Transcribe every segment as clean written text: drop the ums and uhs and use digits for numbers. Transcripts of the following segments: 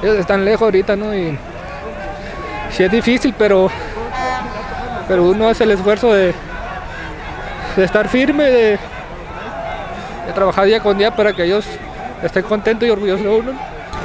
ellos están lejos ahorita, ¿no? Y sí es difícil, pero uno hace el esfuerzo de estar firme, de trabajar día con día para que ellos estén contentos y orgullosos de uno.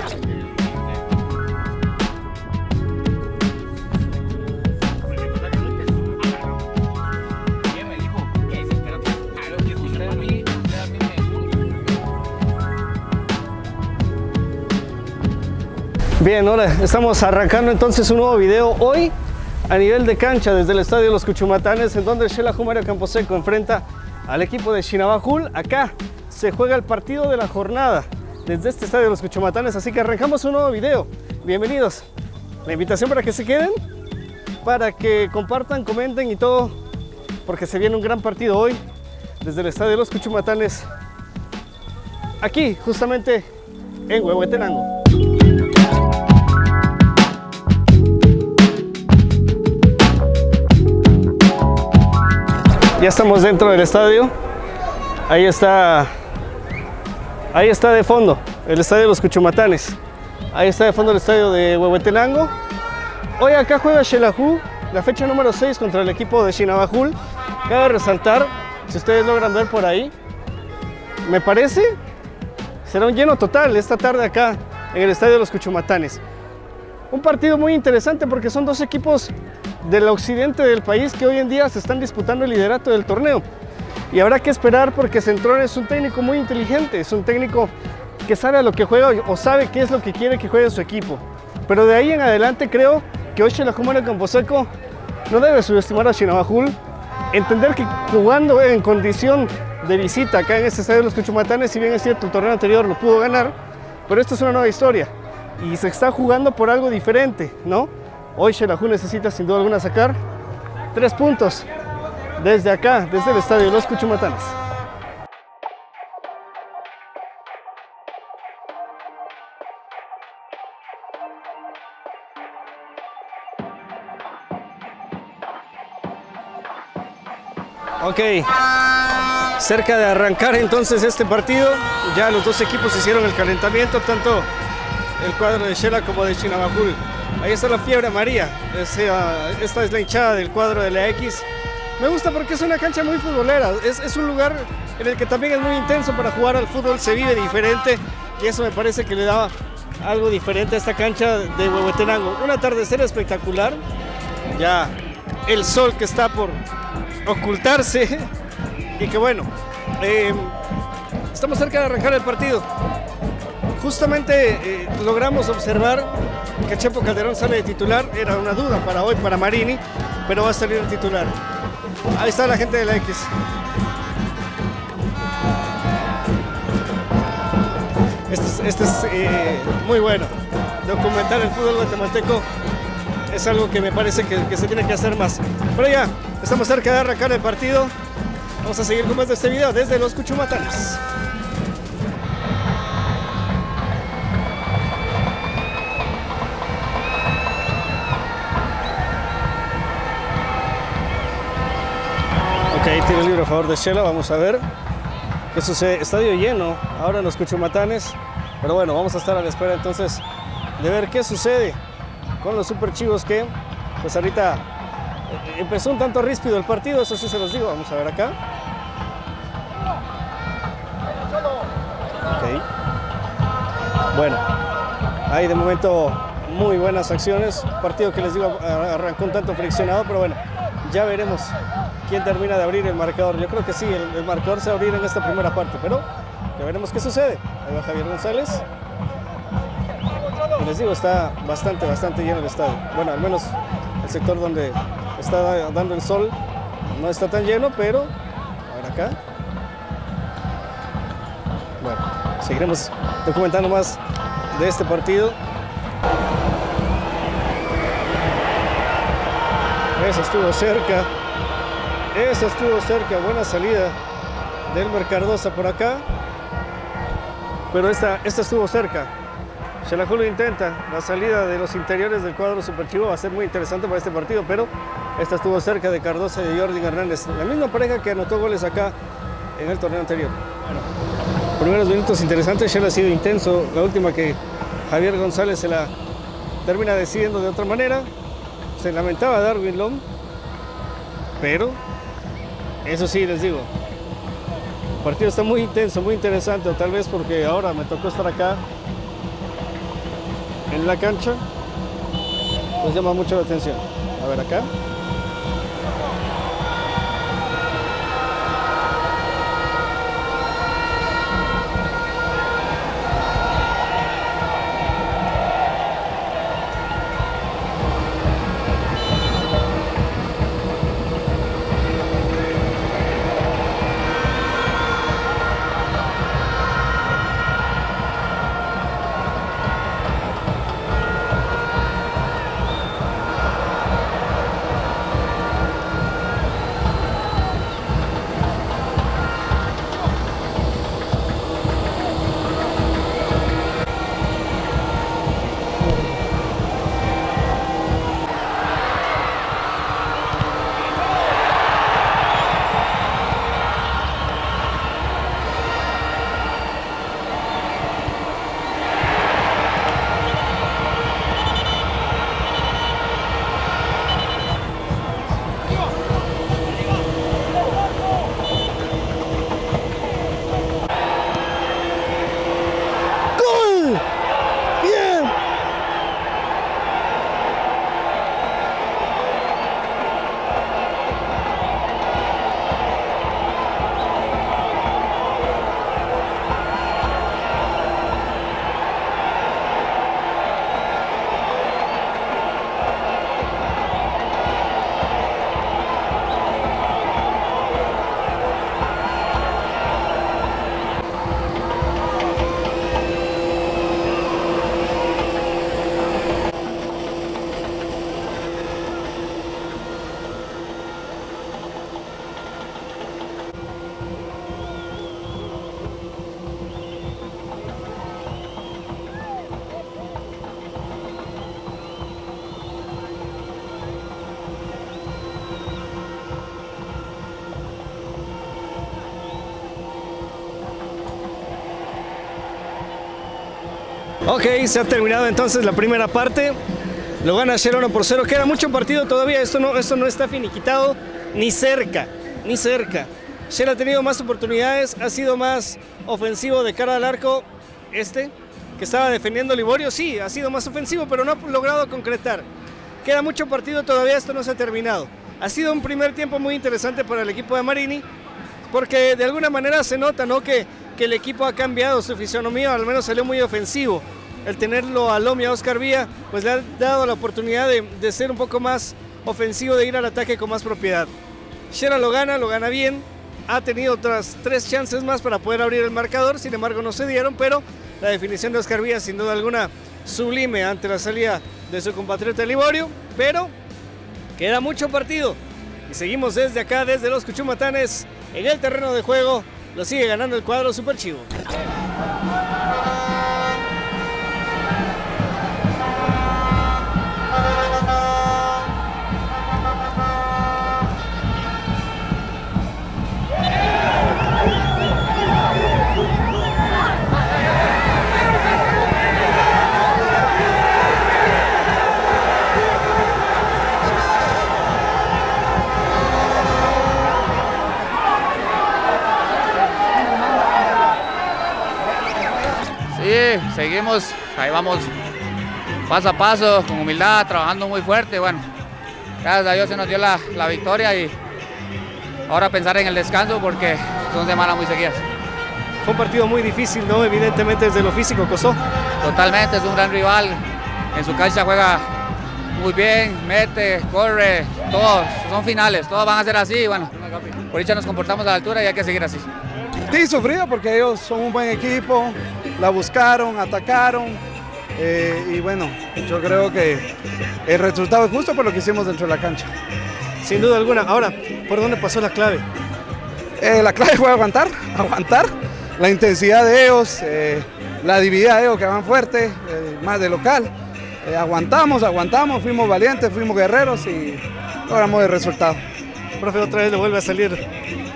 Bien, ahora estamos arrancando entonces un nuevo video hoy a nivel de cancha desde el estadio Los Cuchumatanes, en donde el Xelajú Mario Camposeco enfrenta al equipo de Chinabajul. Acá se juega el partido de la jornada desde este estadio Los Cuchumatanes, así que arrancamos un nuevo video. Bienvenidos. La invitación para que se queden, para que compartan, comenten y todo, porque se viene un gran partido hoy desde el estadio Los Cuchumatanes, aquí justamente en Huehuetenango. Ya estamos dentro del estadio. Ahí está de fondo el estadio de Los Cuchumatanes. Ahí está de fondo el estadio de Huehuetenango. Hoy acá juega Xelajú, la fecha número 6 contra el equipo de Chinabajul. Cabe resaltar, si ustedes logran ver por ahí, me parece, será un lleno total esta tarde acá en el estadio de Los Cuchumatanes. Un partido muy interesante porque son dos equipos del occidente del país que hoy en día se están disputando el liderato del torneo. Y habrá que esperar porque Centrón es un técnico muy inteligente, es un técnico que sabe a lo que juega o sabe qué es lo que quiere que juegue su equipo. Pero de ahí en adelante creo que hoy Xelajú Mario Camposeco no debe subestimar a Chinabajul, entender que jugando en condición de visita acá en este estadio de Los Cuchumatanes, si bien es cierto el torneo anterior lo pudo ganar, pero esto es una nueva historia y se está jugando por algo diferente, ¿no? Hoy Xelajú necesita sin duda alguna sacar 3 puntos desde acá, desde el estadio de Los Cuchumatanes. Ok, cerca de arrancar entonces este partido, ya los dos equipos hicieron el calentamiento, tanto el cuadro de Xela como de Chinabajul. Ahí está la fiebre amarilla, esta es la hinchada del cuadro de la X. Me gusta porque es una cancha muy futbolera, es un lugar en el que también es muy intenso para jugar al fútbol, se vive diferente y eso me parece que le da algo diferente a esta cancha de Huehuetenango. Un atardecer espectacular, ya el sol que está por ocultarse y que bueno, estamos cerca de arrancar el partido. Justamente logramos observar que Chepo Calderón sale de titular, era una duda para hoy, para Marini, pero va a salir el titular. Ahí está la gente de la X. Este es muy bueno. Documentar el fútbol guatemalteco es algo que me parece que se tiene que hacer más. Pero ya, estamos cerca de arrancar el partido. Vamos a seguir con más de este video desde Los Cuchumatanes. Ok, tiro libre a favor de Xela, vamos a ver qué sucede. Estadio lleno ahora en Los Cuchumatanes, pero bueno, vamos a estar a la espera entonces de ver qué sucede con los Super Chivos, que pues ahorita empezó un tanto ríspido el partido, eso sí se los digo. Vamos a ver acá. Ok, bueno, hay de momento muy buenas acciones, partido que les digo arrancó un tanto friccionado, pero bueno, ya veremos quién termina de abrir el marcador. Yo creo que sí, el marcador se va a abrir en esta primera parte, pero ya veremos qué sucede. Ahí va Javier González. Y les digo, está bastante lleno el estadio. Bueno, al menos el sector donde está dando el sol no está tan lleno, pero a ver acá. Bueno, seguiremos documentando más de este partido. Eso estuvo cerca. Eso estuvo cerca, buena salida del Mercardosa por acá, pero esta estuvo cerca. Xelajú lo intenta, la salida de los interiores del cuadro Super Chivo va a ser muy interesante para este partido, pero esta estuvo cerca de Cardosa y de Jordi Hernández, la misma pareja que anotó goles acá en el torneo anterior. Bueno, primeros minutos interesantes, Xela ha sido intenso, la última que Javier González se la termina decidiendo de otra manera. Se lamentaba Darwin Long, pero eso sí, les digo, el partido está muy intenso, muy interesante, o tal vez porque ahora me tocó estar acá en la cancha, pues llama mucho la atención. A ver acá. Ok, se ha terminado entonces la primera parte. Lo gana Shela 1-0. Queda mucho partido todavía. Esto no está finiquitado ni cerca, ni cerca. Shela ha tenido más oportunidades, ha sido más ofensivo de cara al arco. Que estaba defendiendo Liborio, sí, ha sido más ofensivo, pero no ha logrado concretar. Queda mucho partido todavía, esto no se ha terminado. Ha sido un primer tiempo muy interesante para el equipo de Marini, porque de alguna manera se nota, ¿no?, que el equipo ha cambiado su fisonomía, al menos salió muy ofensivo. El tenerlo a Lomi, a Oscar Villa, pues le ha dado la oportunidad de ser un poco más ofensivo, de ir al ataque con más propiedad. Shela lo gana bien, ha tenido otras 3 chances más para poder abrir el marcador, sin embargo no se dieron, pero la definición de Oscar Villa sin duda alguna sublime ante la salida de su compatriota Liborio, pero queda mucho partido y seguimos desde acá, desde los Cuchumatanes, en el terreno de juego. Lo sigue ganando el cuadro Super Chivo. Sí, seguimos, ahí vamos paso a paso, con humildad, trabajando muy fuerte. Bueno, gracias a Dios se nos dio la victoria y ahora pensar en el descanso porque son semanas muy seguidas. Fue un partido muy difícil, ¿no? Evidentemente desde lo físico costó. Totalmente, es un gran rival, en su cancha juega muy bien, mete, corre, todos son finales, todos van a ser así. Bueno, por dicha nos comportamos a la altura y hay que seguir así. Sí, sufrido porque ellos son un buen equipo, la buscaron, atacaron y bueno, yo creo que el resultado es justo por lo que hicimos dentro de la cancha. Sin duda alguna. Ahora, ¿por dónde pasó la clave? La clave fue aguantar, la intensidad de ellos, la dividida de ellos que van fuerte, más de local. Aguantamos, fuimos valientes, fuimos guerreros y logramos el resultado. Profe, otra vez le vuelve a salir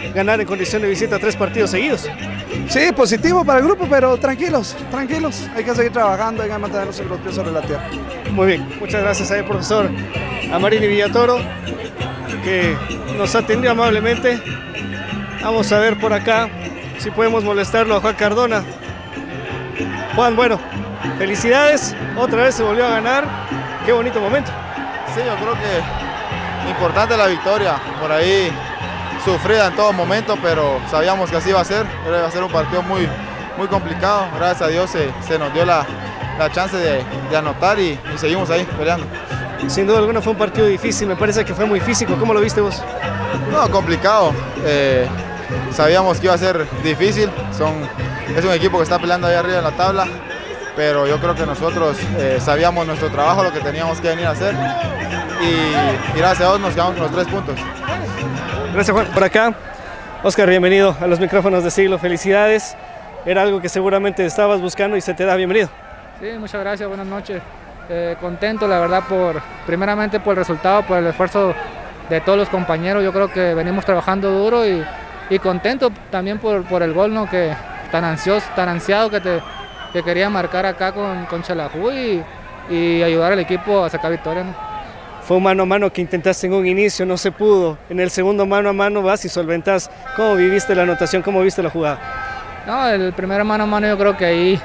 ganar en condición de visita 3 partidos seguidos. Sí, positivo para el grupo, pero tranquilos, tranquilos. Hay que seguir trabajando, hay que mantener los pies sobre la tierra. Muy bien, muchas gracias al profesor Amarini Villatoro, que nos atendió amablemente. Vamos a ver por acá si podemos molestarlo a Juan Cardona. Juan, bueno, felicidades, otra vez se volvió a ganar, qué bonito momento. Sí, yo creo que importante la victoria, por ahí sufrida en todo momento, pero sabíamos que así iba a ser un partido muy complicado. Gracias a Dios se nos dio la chance de anotar y seguimos ahí peleando. Sin duda alguna fue un partido difícil, me parece que fue muy físico. ¿Cómo lo viste vos? No, complicado. Sabíamos que iba a ser difícil. Es un equipo que está peleando ahí arriba en la tabla, pero yo creo que nosotros sabíamos nuestro trabajo, lo que teníamos que venir a hacer y gracias a Dios nos quedamos con los 3 puntos. Gracias, Juan. Por acá, Oscar, bienvenido a los micrófonos de Siglo. Felicidades. Era algo que seguramente estabas buscando y se te da. Bienvenido. Sí, muchas gracias, buenas noches. Contento, la verdad, primeramente por el resultado, por el esfuerzo de todos los compañeros. Yo creo que venimos trabajando duro y contento también por el gol, ¿no? Que tan ansiado que quería marcar acá con Xelajú y ayudar al equipo a sacar victoria, ¿no? Fue un mano a mano que intentaste en un inicio, no se pudo. En el segundo mano a mano vas y solventas. ¿Cómo viviste la anotación? ¿Cómo viste la jugada? No, el primer mano a mano yo creo que ahí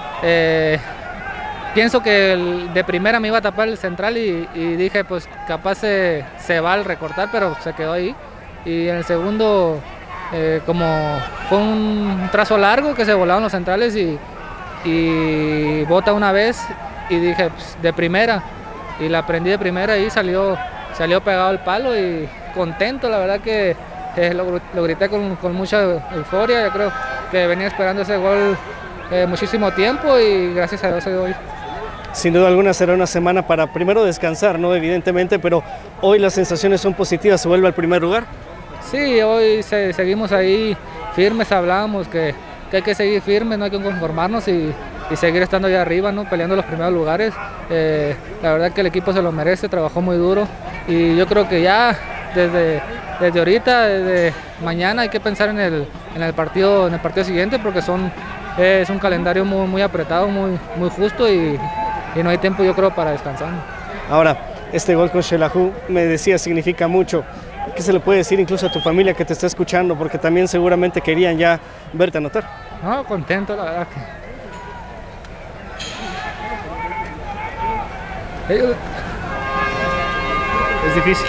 pienso que de primera me iba a tapar el central y dije pues capaz se va al recortar, pero se quedó ahí. Y en el segundo como fue un trazo largo que se volaron los centrales y bota una vez y dije pues, de primera. Y la prendí de primera y salió pegado al palo y contento, la verdad que lo grité con mucha euforia. Yo creo que venía esperando ese gol muchísimo tiempo y gracias a Dios se dio hoy. Sin duda alguna será una semana para primero descansar, ¿no? Evidentemente, pero hoy las sensaciones son positivas, se vuelve al primer lugar. Sí, hoy seguimos ahí firmes, hablábamos que hay que seguir firmes, no hay que conformarnos y seguir estando allá arriba, ¿no? Peleando los primeros lugares. La verdad que el equipo se lo merece, trabajó muy duro y yo creo que ya desde ahorita, desde mañana hay que pensar en el partido siguiente porque es un calendario muy apretado, muy justo y no hay tiempo yo creo para descansar. Ahora, este gol con Xelajú me decía significa mucho. ¿Qué se le puede decir incluso a tu familia que te está escuchando? Porque también seguramente querían ya verte anotar. No, contento la verdad que... Es difícil.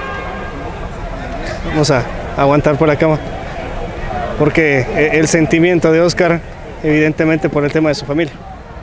Vamos a aguantar por acá, porque el sentimiento de Oscar, evidentemente por el tema de su familia.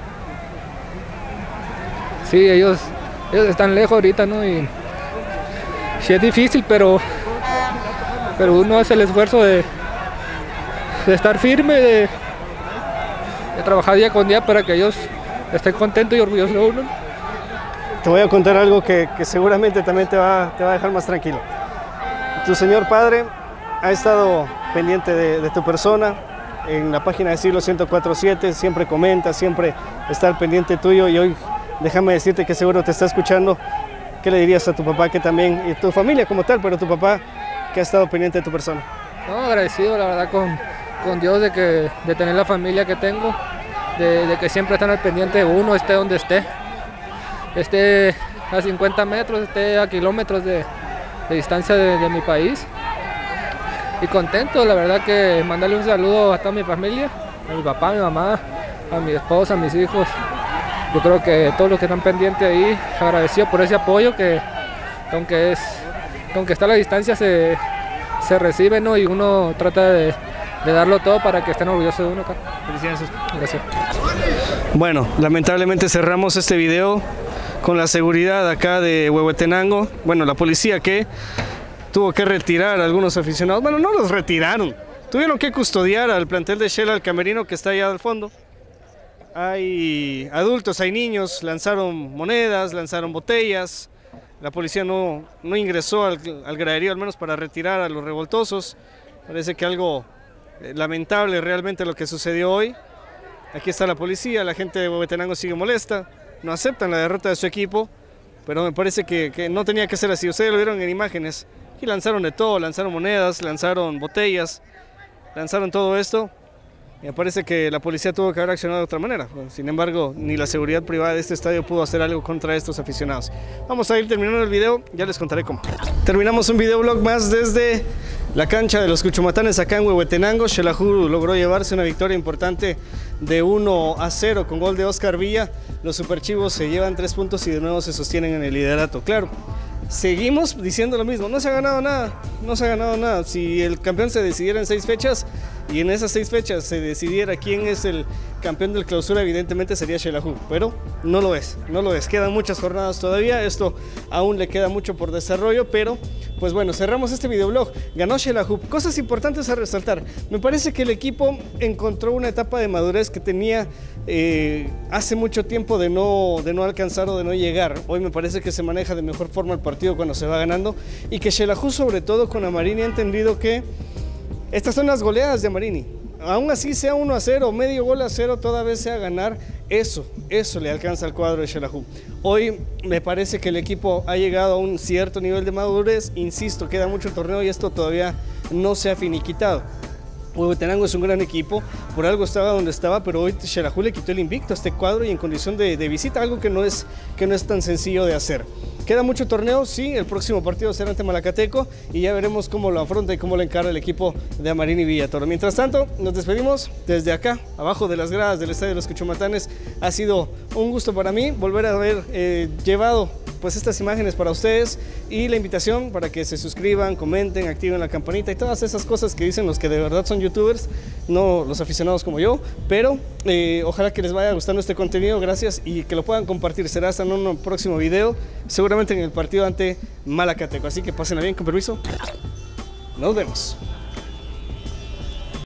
Sí, ellos están lejos ahorita, ¿no? Y sí es difícil, pero uno hace el esfuerzo de estar firme, de trabajar día con día para que ellos estén contentos y orgullosos de uno. Te voy a contar algo que seguramente también te va a dejar más tranquilo. Tu señor padre ha estado pendiente de tu persona. En la página de Siglo 104.7 siempre comenta, siempre está al pendiente tuyo y hoy déjame decirte que seguro te está escuchando. ¿Qué le dirías a tu papá que también, y tu familia como tal, pero tu papá que ha estado pendiente de tu persona? No, agradecido la verdad con Dios de tener la familia que tengo, de que siempre están al pendiente de uno, esté donde esté a 50 metros, esté a kilómetros de distancia de mi país. Y contento, la verdad que mandarle un saludo a toda mi familia, a mi papá, a mi mamá, a mi esposa, a mis hijos. Yo creo que todos los que están pendientes ahí, agradecido por ese apoyo que aunque está a la distancia se recibe, ¿no? Y uno trata de darlo todo para que estén orgullosos de uno acá. Felicidades. Gracias. Bueno, lamentablemente cerramos este video con la seguridad acá de Huehuetenango. Bueno, la policía que tuvo que retirar a algunos aficionados. Bueno, no los retiraron, tuvieron que custodiar al plantel de Shela, al camerino que está allá al fondo. Hay adultos, hay niños, lanzaron monedas, lanzaron botellas. La policía no ingresó al graderío, al menos para retirar a los revoltosos. Parece que algo lamentable realmente lo que sucedió hoy. Aquí está la policía, la gente de Huehuetenango sigue molesta, no aceptan la derrota de su equipo, pero me parece que no tenía que ser así. Ustedes lo vieron en imágenes, y lanzaron de todo, lanzaron monedas, lanzaron botellas, lanzaron todo esto. Y me parece que la policía tuvo que haber accionado de otra manera. Sin embargo, ni la seguridad privada de este estadio pudo hacer algo contra estos aficionados. Vamos a ir terminando el video, ya les contaré cómo. Terminamos un videoblog más desde la cancha de los Cuchumatanes acá en Huehuetenango. Xelajú logró llevarse una victoria importante de 1-0 con gol de Oscar Villa. Los Superchivos se llevan 3 puntos y de nuevo se sostienen en el liderato. Claro, seguimos diciendo lo mismo, no se ha ganado nada, no se ha ganado nada. Si el campeón se decidiera en 6 fechas y en esas 6 fechas se decidiera quién es el campeón del clausura, evidentemente sería Xelajú, pero no lo es, no lo es. Quedan muchas jornadas todavía, esto aún le queda mucho por desarrollo, pero pues bueno, cerramos este videoblog. Ganó Xelajú. Cosas importantes a resaltar. Me parece que el equipo encontró una etapa de madurez que tenía hace mucho tiempo de no alcanzar o de no llegar. Hoy me parece que se maneja de mejor forma el partido cuando se va ganando y que Xelajú, sobre todo con Amarini, ha entendido que estas son las goleadas de Amarini. Aún así sea 1-0, medio gol a 0, toda vez sea ganar, eso le alcanza al cuadro de Xelajú. Hoy me parece que el equipo ha llegado a un cierto nivel de madurez. Insisto, queda mucho torneo y esto todavía no se ha finiquitado. Huehuetenango es un gran equipo, por algo estaba donde estaba, pero hoy Xelajú le quitó el invicto a este cuadro y en condición de visita, algo que no es tan sencillo de hacer. Queda mucho torneo, sí, el próximo partido será ante Malacateco y ya veremos cómo lo afronta y cómo lo encara el equipo de Amarini Villatoro. Mientras tanto, nos despedimos desde acá, abajo de las gradas del Estadio de los Cuchumatanes. Ha sido un gusto para mí volver a haber llevado pues estas imágenes para ustedes y la invitación para que se suscriban, comenten, activen la campanita y todas esas cosas que dicen los que de verdad son youtubers, no los aficionados como yo, pero ojalá que les vaya gustando este contenido, gracias, y que lo puedan compartir. Será hasta en un próximo video, seguramente en el partido ante Malacateco, así que pásenla bien, con permiso, nos vemos.